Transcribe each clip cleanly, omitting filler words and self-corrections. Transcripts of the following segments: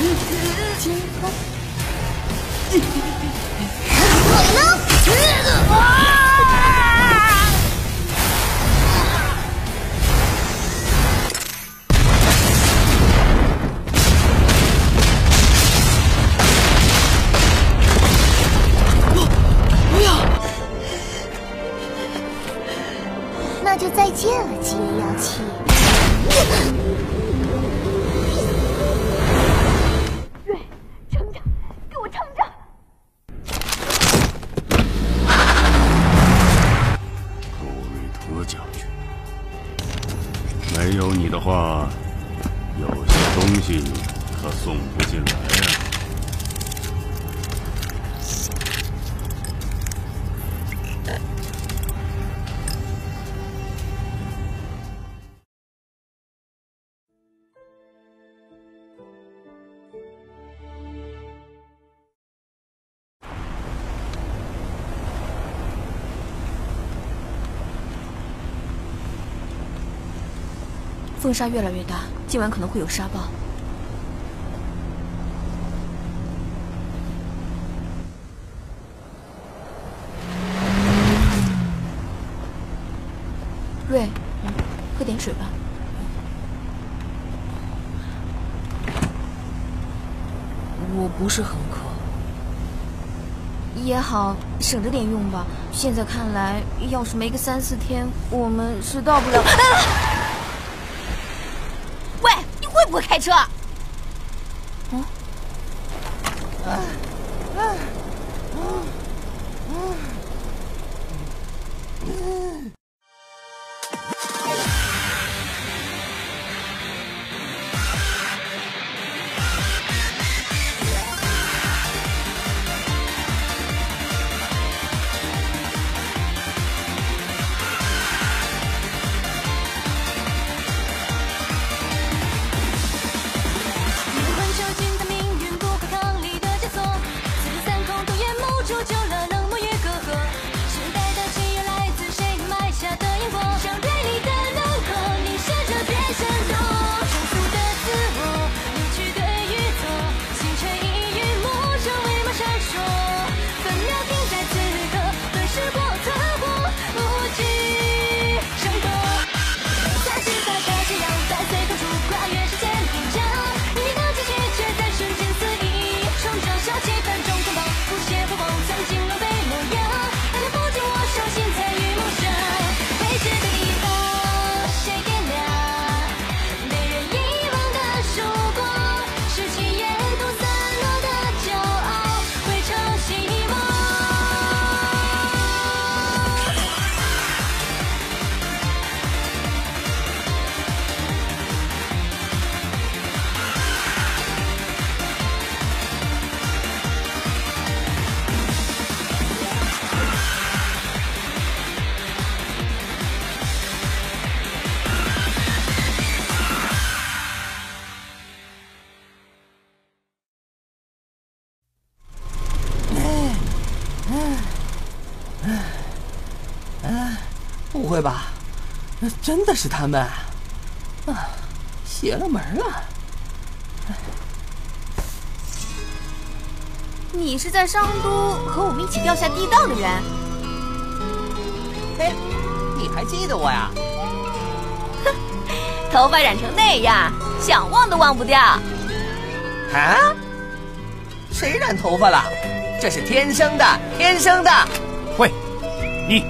金风。 那就再见了，极阴妖气。 瑞，撑着，给我撑着！ 寇瑞托将军，没有你的话，有些东西可送不进来呀。 风沙越来越大，今晚可能会有沙暴。瑞，喝点水吧。 我不是很渴。 也好，省着点用吧。现在看来，要是没个3、4天，我们是到不了。喂，你会不会开车？ 不会吧？真的是他们啊！邪了门了！ 你是在商都和我们一起掉下地道的人？ 嘿，你还记得我呀？ 哼，头发染成那样，想忘都忘不掉。 啊？谁染头发了？这是天生的，天生的。 喂，你。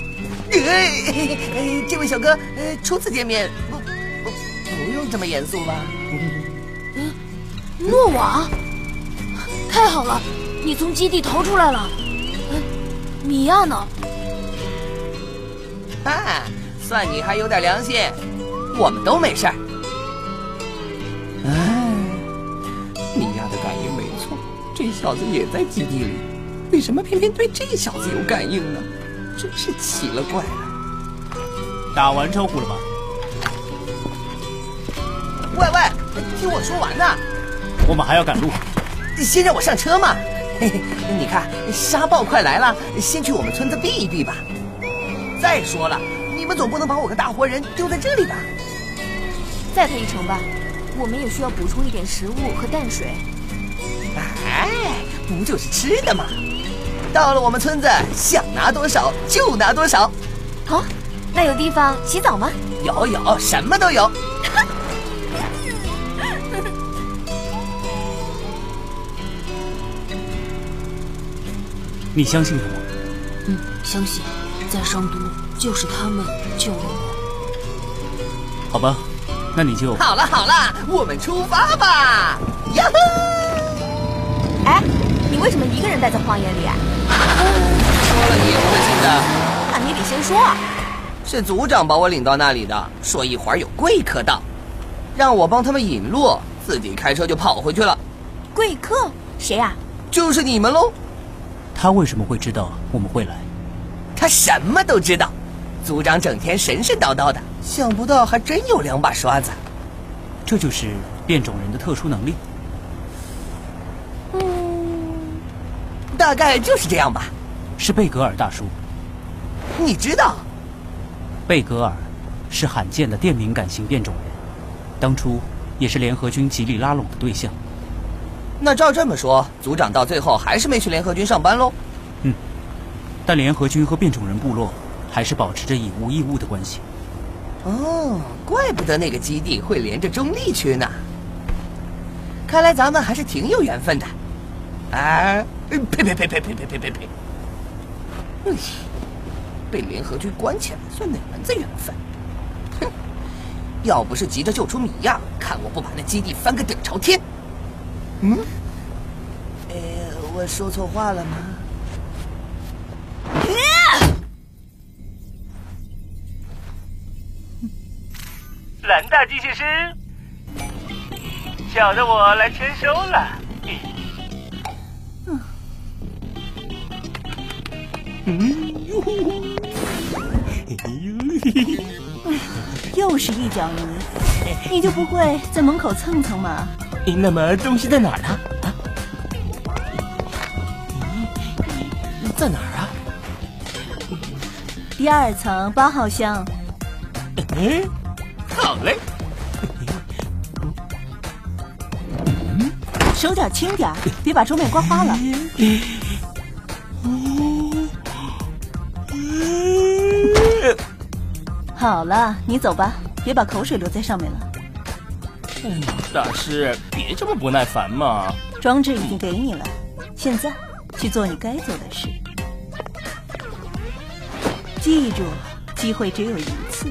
这位小哥，初次见面，不用这么严肃吧？ 诺瓦，太好了，你从基地逃出来了。米娅呢？ 啊，算你还有点良心，我们都没事儿。米娅的感应没错，这小子也在基地里，为什么偏偏对这小子有感应呢？真是奇了怪了。 打完招呼了吗？ 喂，听我说完呢。 我们还要赶路。 先让我上车嘛。嘿嘿，你看沙暴快来了，先去我们村子避一避吧。再说了，你们总不能把我个大活人丢在这里吧？ 载他一程吧。 我们也需要补充一点食物和淡水。 哎，不就是吃的吗？到了我们村子，想拿多少就拿多少。 好，那有地方洗澡吗？ 有，什么都有。 你相信他吗？ 相信，在商都就是他们救了我。 好吧，那你就…… 好了，我们出发吧！呀呵！ 哎，你为什么一个人待在荒野里啊？ 说了你也不会信的。 那你得先说。 是组长把我领到那里的，说一会儿有贵客到，让我帮他们引路，自己开车就跑回去了。 贵客？谁呀？ 就是你们喽。 他为什么会知道我们会来？ 他什么都知道。组长整天神神叨叨的，想不到还真有2把刷子。 这就是变种人的特殊能力。 大概就是这样吧。 是贝格尔大叔。 你知道？ 贝格尔是罕见的电敏感型变种人，当初也是联合军极力拉拢的对象。 那照这么说，组长到最后还是没去联合军上班喽？ 但联合军和变种人部落还是保持着以物易物的关系。 哦，怪不得那个基地会连着中立区呢。看来咱们还是挺有缘分的。哎，呸！被联合军关起来算哪门子缘分？哼！要不是急着救出米娅，看我不把那基地翻个底朝天！我说错话了吗？ 蓝大机械师，小的我来签收了。 又是一脚泥，你就不会在门口蹭蹭吗？ 那么东西在哪儿呢？ 在哪儿啊？ 第2层8号箱。 好嘞。 手脚轻点，别把桌面刮花了。好了，你走吧，别把口水留在上面了。 大师，别这么不耐烦嘛。 装置已经给你了，现在去做你该做的事。记住，机会只有一次。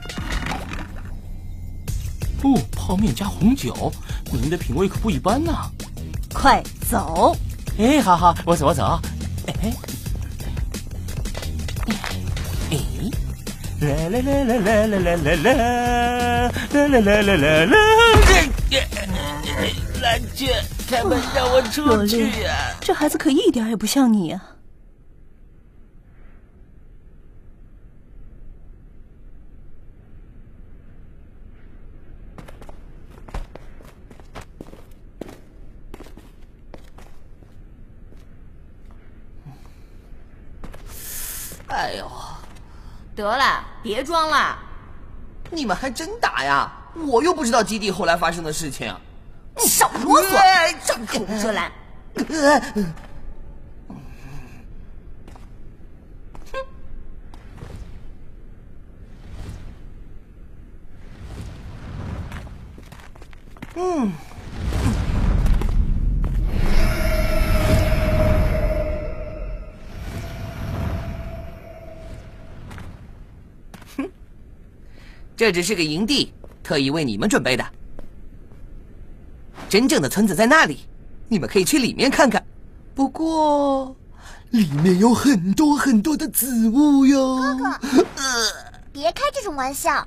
泡面加红酒，您的品味可不一般呐。 快走！ 好，我走。蓝雀，开门让我出去呀！ 这孩子可一点也不像你呀。 哎呦， 得了，别装了。 你们还真打呀？我又不知道基地后来发生的事情。 少啰嗦，张口无遮拦。 这只是个营地，特意为你们准备的。真正的村子在那里，你们可以去里面看看。不过，里面有很多很多的子物哟。 哥哥，别开这种玩笑。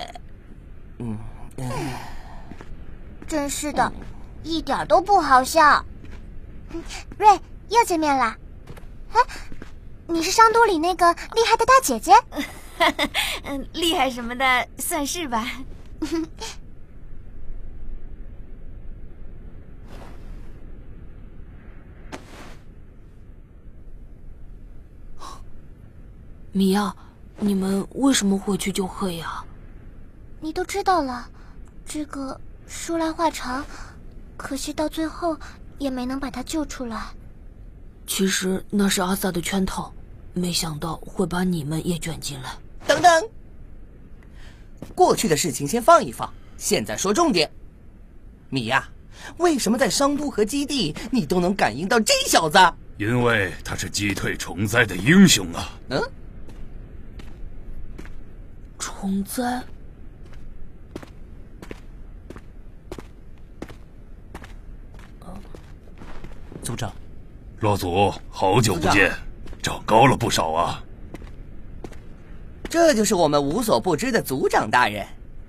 真是的，一点都不好笑。瑞，又见面啦。你是商都里那个厉害的大姐姐？ 厉害什么的算是吧。米娅，你们为什么会去救赫雅？ 你都知道了，这个说来话长，可惜到最后也没能把他救出来。 其实那是阿萨的圈套，没想到会把你们也卷进来。 等等，过去的事情先放一放，现在说重点。米娅，为什么在商都和基地你都能感应到这小子？ 因为他是击退虫灾的英雄啊！ 虫灾？ 组长， 洛祖，好久不见，长高了不少啊！ 这就是我们无所不知的组长大人。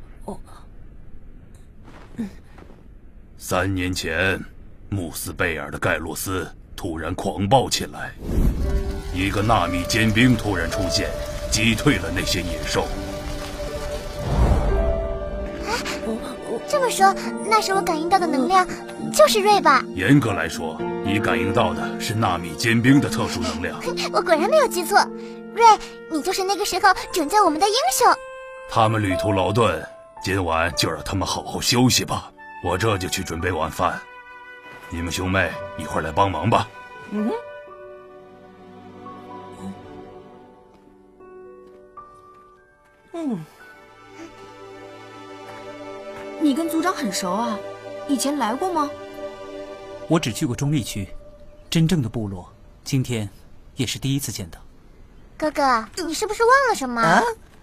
3年前，穆斯贝尔的盖洛斯突然狂暴起来，一个纳米尖兵突然出现，击退了那些野兽。 这么说，那时我感应到的能量就是瑞吧？ 严格来说，你感应到的是纳米尖兵的特殊能量。 我果然没有记错，瑞，你就是那个时候拯救我们的英雄。 他们旅途劳顿，今晚就让他们好好休息吧。我这就去准备晚饭，你们兄妹一块来帮忙吧。 你跟组长很熟啊？以前来过吗？ 我只去过中立区，真正的部落，今天也是第一次见到。 哥哥，你是不是忘了什么？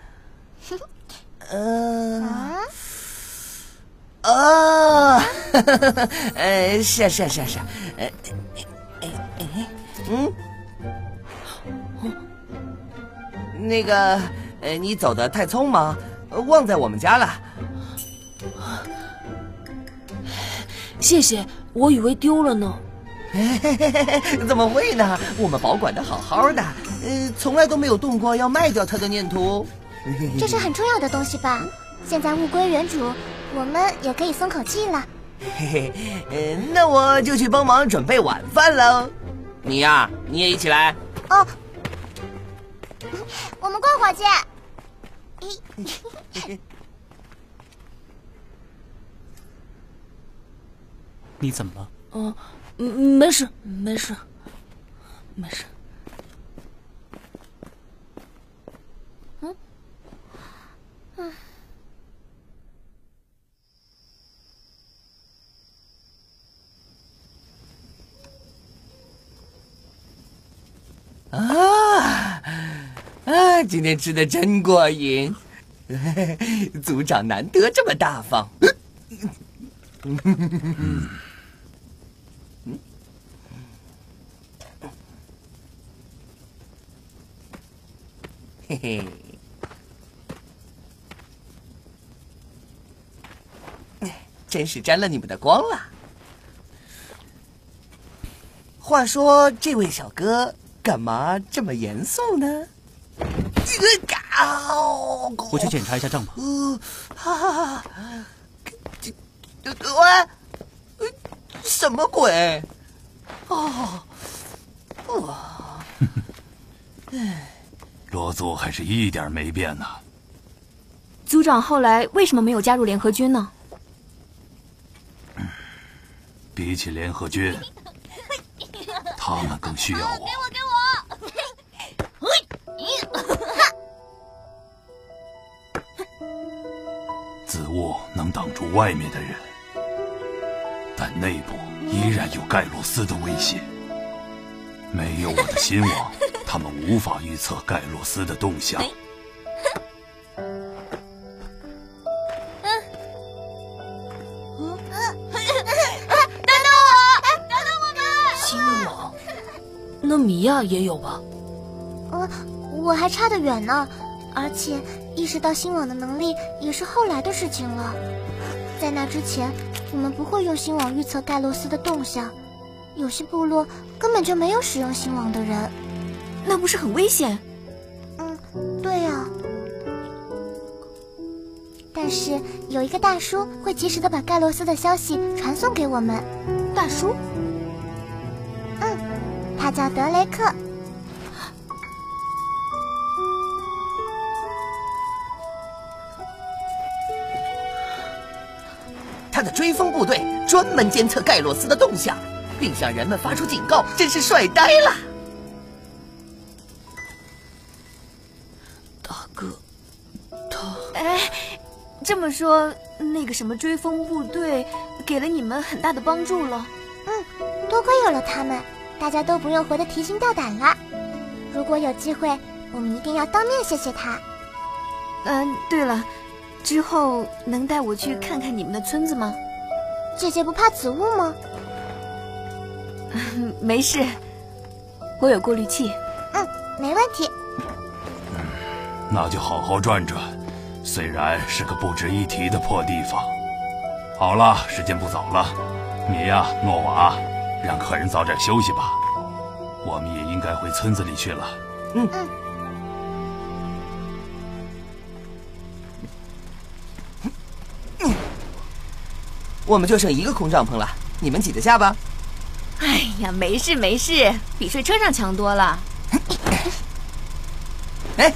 是，那个，你走得太匆忙，忘在我们家了。 谢谢，我以为丢了呢。 怎么会呢？我们保管得好好的，从来都没有动过要卖掉它的念头。 这是很重要的东西吧？现在物归原主，我们也可以松口气了。 那我就去帮忙准备晚饭喽。你呀，你也一起来。 哦，我们过会儿见。 你怎么了？ 没事。 今天吃的真过瘾，组长难得这么大方。嘿嘿，真是沾了你们的光了。话说，这位小哥干嘛这么严肃呢？ 我去检查一下账本。 什么鬼？ 罗祖还是一点没变呢。 组长后来为什么没有加入联合军呢？ 比起联合军，他们更需要我。 给我！ 子物能挡住外面的人，但内部依然有盖洛斯的威胁。没有我的心网，他们无法预测盖洛斯的动向。 心网？那米娅也有吧？ 我还差得远呢，而且意识到新网的能力也是后来的事情了。在那之前，我们不会用新网预测盖洛斯的动向，有些部落根本就没有使用新网的人。 那不是很危险？ 对呀。但是有一个大叔会及时的把盖洛斯的消息传送给我们。 大叔？ 他叫德雷克。 他的追风部队专门监测盖洛斯的动向，并向人们发出警告，真是帅呆了。 大哥，他…… 哎，这么说，那个什么追风部队给了你们很大的帮助了。 多亏有了他们，大家都不用活得提心吊胆了。如果有机会，我们一定要当面谢谢他。 对了，之后能带我去看看你们的村子吗？ 姐姐不怕紫雾吗？ 没事，我有过滤器。 没问题。 那就好好转转，虽然是个不值一提的破地方。好了，时间不早了，米娅、诺瓦，让客人早点休息吧。我们也应该回村子里去了。 我们就剩一个空帐篷了，你们挤得下吧？ 哎呀，没事没事，比睡车上强多了。 哎，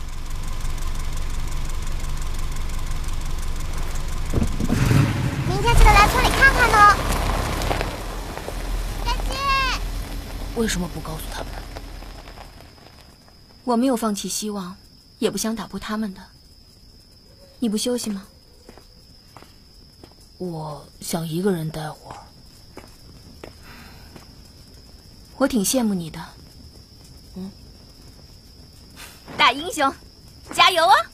明天记得来村里看看哦。再见。 为什么不告诉他们？ 我没有放弃希望，也不想打破他们的。你不休息吗？ 我想一个人待会儿。 我挺羡慕你的。大英雄，加油啊！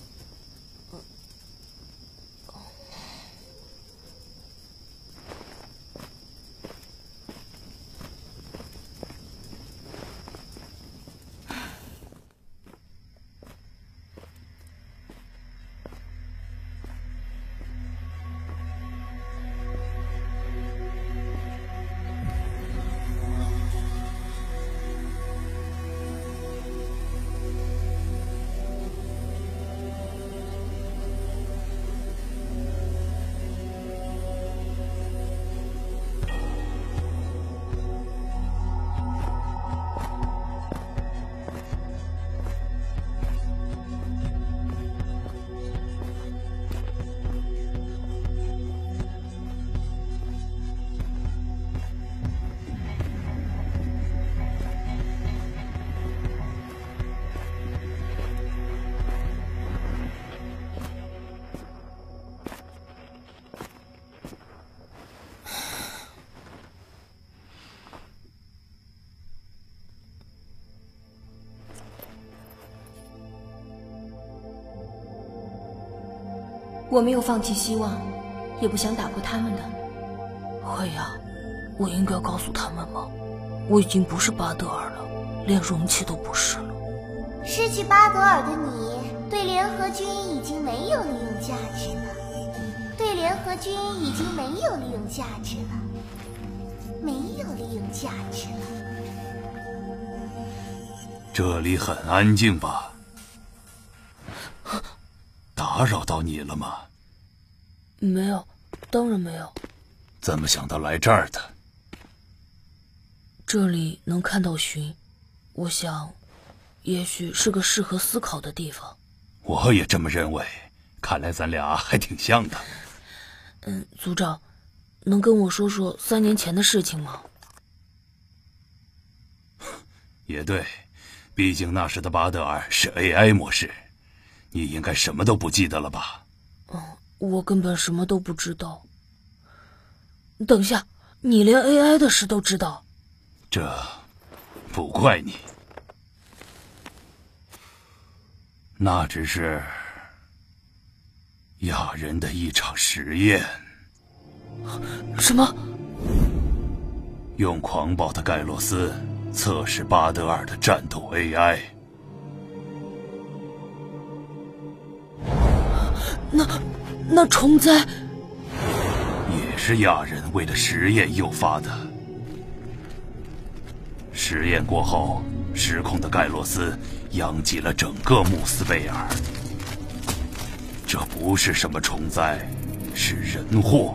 我没有放弃希望，也不想打破他们的。 慧呀，我应该告诉他们吗？我已经不是巴德尔了，连容器都不是了。 失去巴德尔的你，对联合军已经没有利用价值了。对联合军已经没有利用价值了，没有利用价值了。 这里很安静吧？打扰到你了吗？ 没有，当然没有。 怎么想到来这儿的？ 这里能看到寻，我想，也许是个适合思考的地方。 我也这么认为，看来咱俩还挺像的。 族长，能跟我说说3年前的事情吗？ 也对，毕竟那时的巴德尔是 AI 模式，你应该什么都不记得了吧？ 我根本什么都不知道。等下，你连 AI 的事都知道？ 这不怪你，那只是亚人的一场实验。 什么？ 用狂暴的盖洛斯测试巴德尔的战斗 AI。 那虫灾也是亚人为了实验诱发的。实验过后，失控的盖洛斯殃及了整个穆斯贝尔。这不是什么虫灾，是人祸。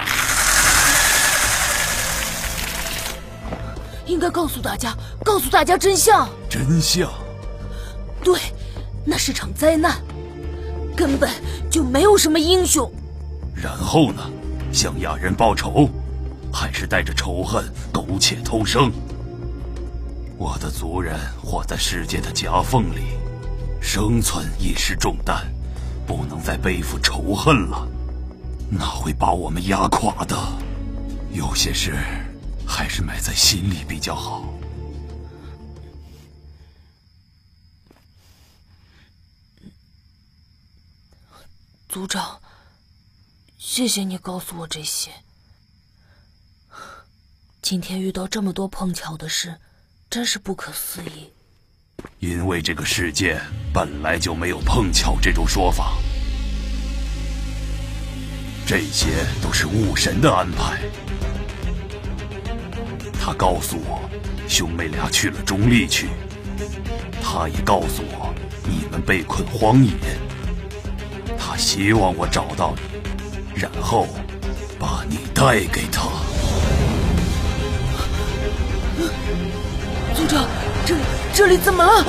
应该告诉大家真相。 真相？ 对，那是场灾难，根本就没有什么英雄。 然后呢？ 向亚人报仇，还是带着仇恨苟且偷生？我的族人活在世界的夹缝里，生存已是重担，不能再背负仇恨了，那会把我们压垮的。有些事还是埋在心里比较好。 族长，谢谢你告诉我这些。今天遇到这么多碰巧的事，真是不可思议。 因为这个世界本来就没有碰巧这种说法，这些都是雾神的安排。他告诉我，兄妹俩去了中立区，他也告诉我，你们被困荒野。他希望我找到你，然后把你带给他。 族长，这里怎么了？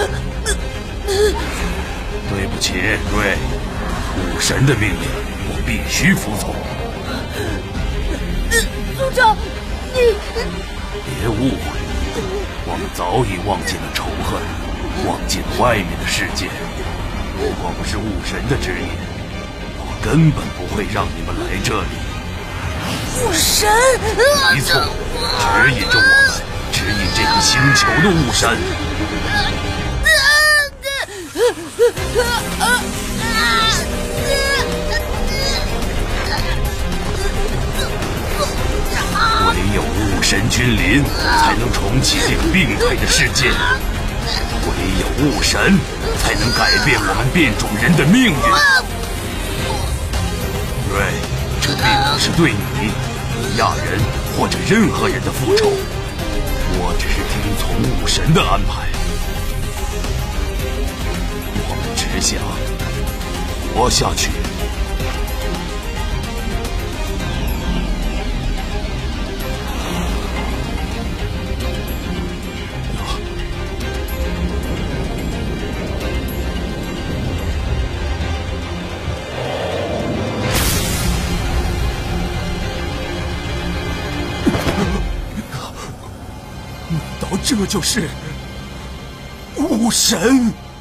对不起，瑞，武神的命令我必须服从。 族长，你别误会，我们早已忘记了仇恨，忘记了外面的世界。如果不是武神的指引，我根本不会让你们来这里。 武神， 没错，指引着我们，指引这个星球的武神。唯有武神君临，才能重启这个病态的世界。唯有武神，才能改变我们变种人的命运。瑞，这并不是对你、亚人或者任何人的复仇，我只是听从武神的安排。我们只想活下去。难道这就是武神？